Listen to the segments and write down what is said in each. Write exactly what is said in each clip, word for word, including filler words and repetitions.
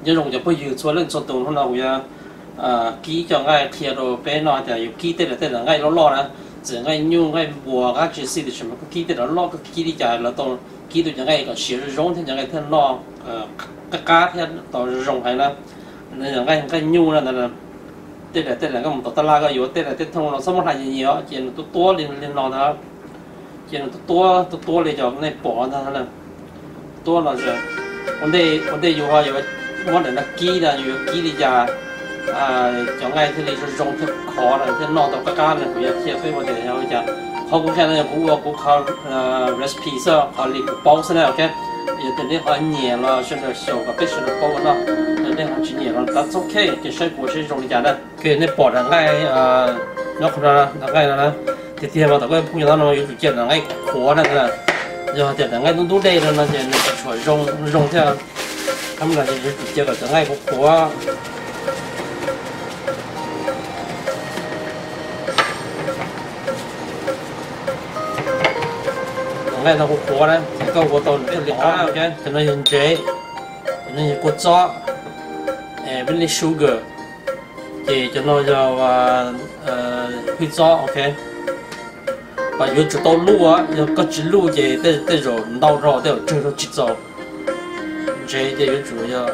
nhớ rồng cho bây giờ xóa lên số tồn hôm nào bây giờ ký cho ngay thiệt rồi bé nó thì ký tên là tên là ngay lo lo đó chỉ ngay nhung ngay bùa các chuyện gì thì chúng cái ký tên là lo cái ký đi chạy là tồn ký được cho ngay còn xíu rong thì cho ngay thêm lo cái cá thì tàu rồng hay là nên là ngay cái nhung là là tên là tên là cái một tàu la cái yếu tên là tên thông nó sống một hai gì nhiều chỉ là tôi tua lên lên nó đó chỉ là tôi tua tôi tua lên cho này bỏ ra là tua là gì vấn đề vấn đềอยู่ว่าอยู่ว่าเนี่ยนักกีนะอยู่กีดีจ้าอ่าจะง่ายที่เลยจะรงที่คอนะที่นอกตรงกลางเนี่ยผมอยากเทียบไปว่าเดี๋ยวจะเขากูแค่นั้นกูว่ากูเขาเอ่อ recipe ซะเขาเรียกกูป้องซะแล้วโอเคอย่าเดี๋ยวนี้เขาเหนียวแล้วฉันจะ小กับเป็นฉันจะป้องเนาะเดี๋ยวนี้เขาจะเหนียวแล้ว that's okay จะใช้กูใช้รงดีจ้านะคือในปอดง่ายเอ่อนอกคนละง่ายแล้วนะที่ที่มาแต่ก็พูดอย่างนั้นเราอยู่จุดเจ็ดง่ายขวนั่นนะgiờ thì là ngay đúng đúng đây là nó sẽ phải rong rong theo không là chỉ chỉ là ngay của của ngay là của của đấy câu của tồn cái liệu đó ok cho nó hình chế cho nó của chó bên này sugar thì cho nó giờ huy chó ok và nếu chúng tôi lúa á, nếu có chỉ lúa thì để để rồi đào rồi để chơi rồi chỉ rồi, chế thì chủ yếu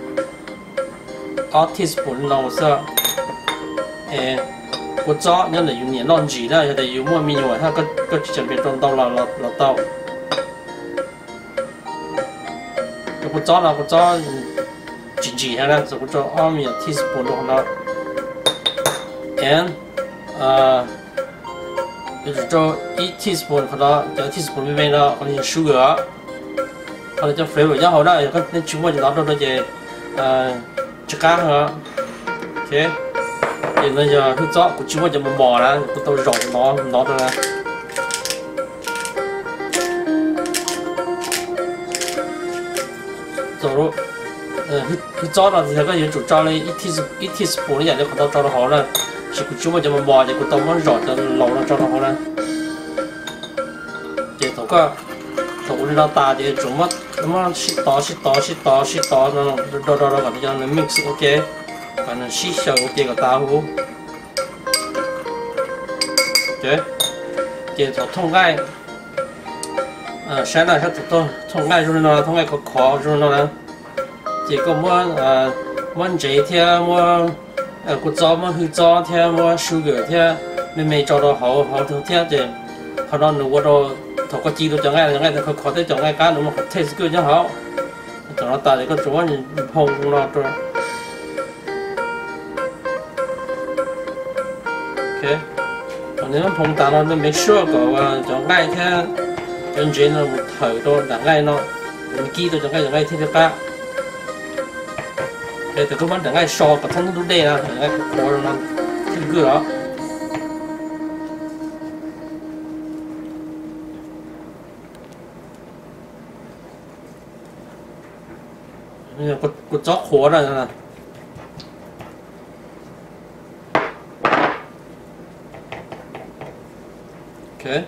half teaspoon nào sao, eh, có chó nhưng là dùng nhẹ non gì đó, thì dùng mua mì nhồi,它có có chỉ chuẩn bị trong đào là là là đào, có chó là có chó chỉ chỉ hay là có chó half mì teaspoon đó là, and, uh就是做一 teaspoon 可能一 teaspoon 里面的可能 sugar， 可能就 flavor 也好啦，有个那全部就拿到那些呃芝加哥 ，OK， thì bây giờ thức gió của chúng taจะมาbỏ啦，của tôi rộng nó nó ra， rồi rồi， 呃thức gió là thì cái chủ cho lên一 teaspoon 一 teaspoon 呢，就可能做得好啦。chỉ có chúng taจะมาbỏ thì có tao muốn rót cho lâu nó cho nó hơn nè, thì thầu cái thầu cái nó ta thì chúng ta nó mà xịt tỏ xịt tỏ xịt tỏ xịt tỏ nó đó đó đó cái cho nó mix ok, cái nó xịt sâu ok cái tao hú, ok, thì thầu thông cái, à sáng nay sẽ thầu thông cái rồi nó thông cái có khó rồi nó nè, chỉ có muốn à muốn chế theo muốn ờ cô cho mà hư cho theo mà sugar theo nên mình cho nó hậu hậu thứ theo thì họ nó nấu đồ thầu có chi đồ cho ngay là ngay thìเขาขอได้cho ngay cá nó mà taste good cho họ cho nó ta thì có chỗ gì phong nó rồi ok còn nếu phong ta nó make sure có cho ngay theo chân trên là một thời đồ đã ngay nó mình kỹ đồ cho ngay cho ngay theo cá để từ các bạn đang ngay so và thân đủ đây là ngay khó rồi nó thì cứ đó bây giờ có có chó khó rồi nè ok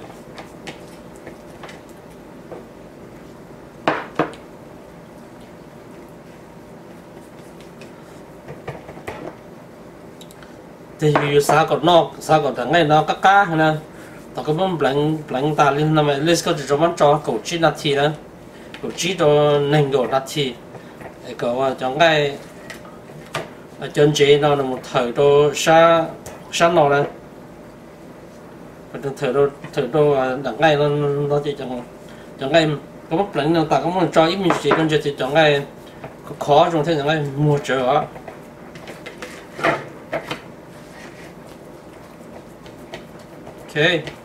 thì dù sao còn nọ sao còn thằng này nó cá cá nè tao có muốn blank blank ta lên nằm lên có chỉ muốn cho cậu chi nát thì đó cậu chi cho nên cậu nát thì cậu cho ngay ở chân chế nó là một thời đồ sa sa nọ nè thời đồ thời đồ đằng ngay nó nó chỉ chẳng chẳng ngay có muốn blank nó ta có muốn cho ít mình chỉ con chỉ chẳng ngay khó trong thế chẳng ngay mua chờ ok,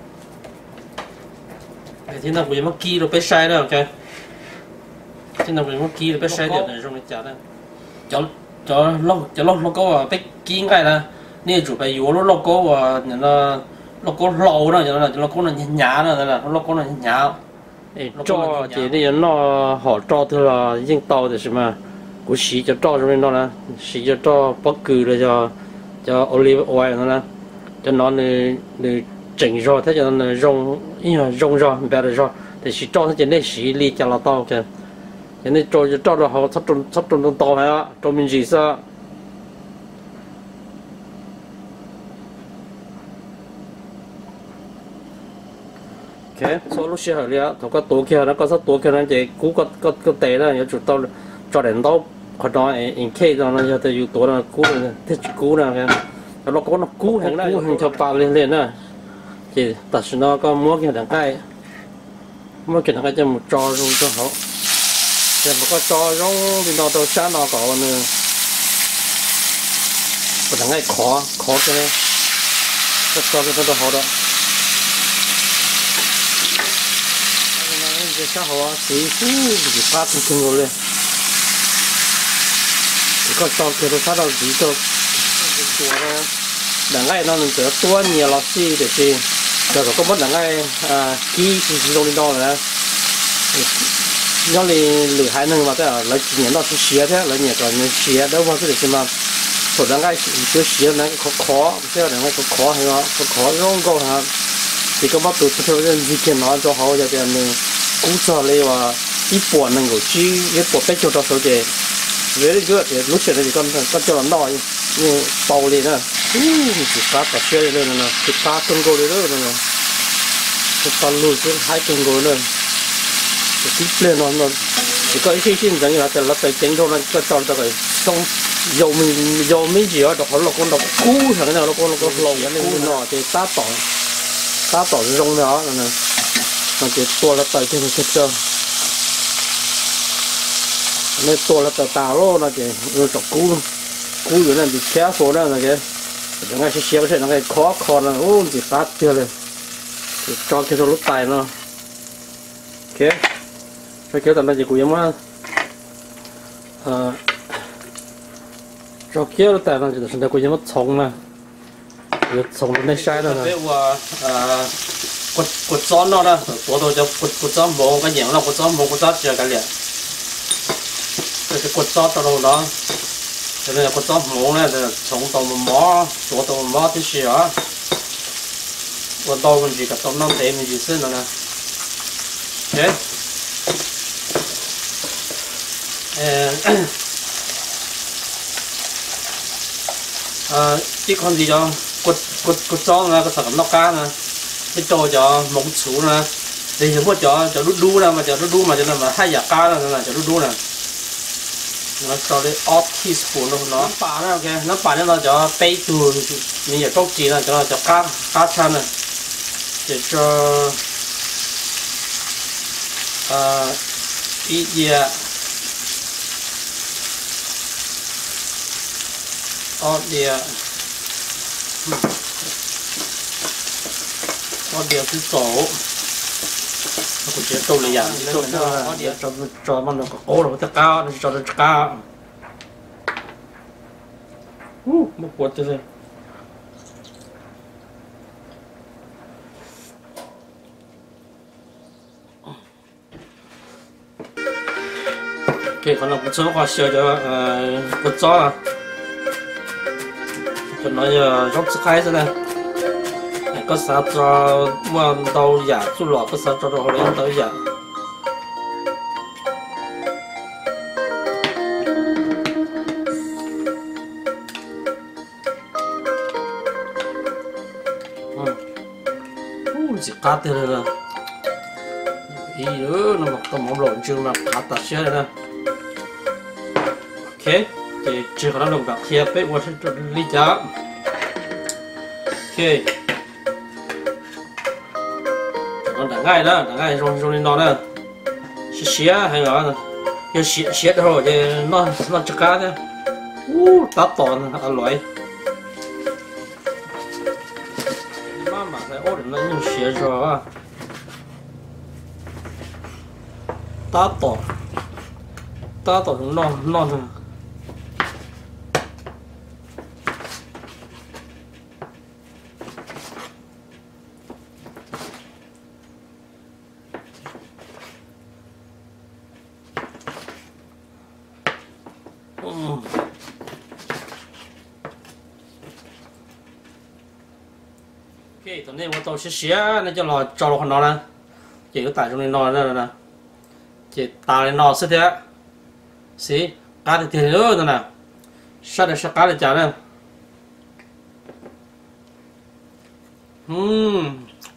thì nào bây giờ kỹ rồi biết sai đó ok, thì nào bây giờ kỹ rồi biết sai được này trong cái chả đó, cho cho log cho log logo à biết kỹ cái là, này chủ phải yếu logo à, nó logo lâu đó, cho nó logo nó nhả đó là logo nó nhả, cho chỉ này nó họ cho thôi là riêng tàu thì sao mà, cũng xí cho cho trong đó là xí cho cho bất cứ là cho cho olive oil nó là, cho nó này này chỉnh rồi thế cho nó rong, như là rong rồi, bẻ rồi, thì chỉ cho nó chỉ để xí li cho nó to kìa, 现在做就照着好，它种它种种倒来啊，照明几色。OK， 做路线好了，头个多开，那个是多开，那就股个个个带了，要做到做领导，可能诶，因 K 上那要得有多了股呢，得股呢个，แล้วเราก็นกู้แห่งกู้แห่งชาวปากเล่นๆนะที่ตัดสินเราก็มั่วกันทางใกล้มั่วกันทางใกล้จะมุดจอลงจะเขาแต่มันก็จอลงเป็นนอตัวช้านอก่อนนึงเป็นทางใกล้ขอขอกันเลยก็จอกันตัวเขาแล้วจะช้าหัวสีฟูสีฟ้าจริงๆเลยก็จอกันตัวช้าเราสีตัวตัวนะđằng ngay nó mình sẽ tua nhiều lọt xi để chi rồi có mất đằng ngay à ký thì chỉ trong đó là nó lì lử hai nâng mà thế là chỉ nhận nó chỉ xía thế là nhiều còn xía đâu mà cái gì mà thôi đằng ngay chưa xía này khó khó thế là đằng ngay khó khó hay nó khó khó không có hả thì có bắt tụt theo cái gì kia nó cho họ cho tiền mình cũng cho lấy và ít bộ năng của chi ít bộ phải cho cho số tiền very good thì lúc trước thì con con cho nó nói như bầu lên nè chỉ cá cả xe lên nè chỉ cá cân gỗ lên nè cái con lùi xuống hai cân gỗ lên cái tiếp lên nó nó chỉ có cái xin rằng là từ là từ chính thôi nó cho cho cho cái xong dầu mình dầu mấy gì đó họ là con độc cú thằng nào nó con nó con lồng lên nó thì cá tỏi cá tỏi rong đó nè nó chỉ to là tới trên cái chân nên to là tờ tàu lô nó chỉ rồi chọc cú cú rồi này bị kéo số đó là cái đằng ngay xe xe nó cái khó khó là ô chỉ tát chưaเลยcho cái số lúc tài nó ok phải kéo tầm này chỉ cú yếm á cho kéo lúc tài nó chỉ là cú yếm mất sống nè sống nó sai rồi nè quật quật gió nó đó tổ tổ cho quật quật gió mồ cái nhện nó quật gió mồ quật gió chưa cái liền cái quật gió tao đó cho nên là quật gió mồ này là sống tàu mỏ tổ tàu mỏ thì xíu quật tàu mình chỉ cả tàu năm tệ mình chỉ xin rồi nè ok à cái con gì cho quật quật quật gió là cái sản phẩm nó cá nè cái trò cho mộng chủ nè thì chúng có cho cho đu đu nè mà cho đu đu mà cho nên là hai giả cá là là cho đu đu nè nó cho đến off teaspoon luôn nó phá nè ok nó phá nên là cho bay từ mình giờ trâu chỉ là cho cho cá cá chăn nè để cho à ít gì off gì nó điều thứ tổ nó cũng chỉ tổ là dạng tổ nó điều cho choมันก็โอ้เราจะก้าวจะจะก้าวอู้ไม่ปวดเลยโอเค可能不错的话需要就呃不早啊可能要让吃开始呢có sao cho mà đầu giả chú lọ có sao cho đồ lên tới giả chỉ cá từ đây là ý nữa nó mặc tôm mỏng lộn chương là cá tạt xe đây nè ok thì chỉ có nó đồng đặc thiệp với qua sẽ lý giá ok đằng ngay đó đằng ngay rong rong lên đó nè xía hay là cái xía xía rồi thì nó nó chắc cá đấy u tát tòn ăn loại mà mà cái ô nó như xía rồi à tát tòn tát tòn non non ok, tụi này tôi sẽ xé nó cho lò cho lò nó nè, chỉ có tại trong này nó nè nè, chỉ ta lên nó sẽ thế, xí cá thì tiền nữa rồi nè sao để sao cá để chả nè ừm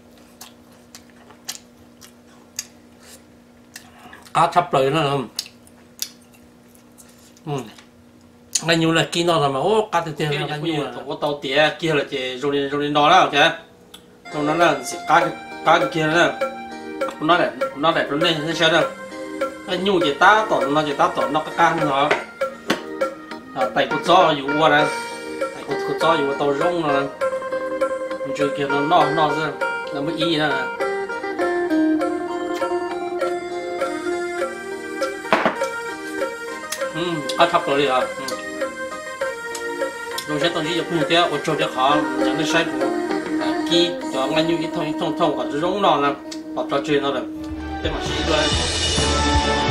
cá chắp lời nữa ừm ngay nhiều là kia nó rồi mà ô cá thì tiền là ngay nhiều là có tàu tía kia là chỉ rồi đi rồi đi nó đó chứ còn nó là cá cá kia nữa nó để nó để nó lên nó chơi đâu cái nhu chỉ ta tổn nó chỉ ta tổn nó cái can nó tại cột gióอยู่ว่านะtại cột cột gióอยู่ว่าtàu rong nó mình chơi kia nó nó nó ra nó mới y nữa ừm cá thắp rồi đi à rồi sẽ tao chỉ cho phụ theo ở chỗ cho họ những cái sai phụ khi cho ngay như cái thông thông thông của rong nó là hoặc trò chuyện nó là cái mà xí rồi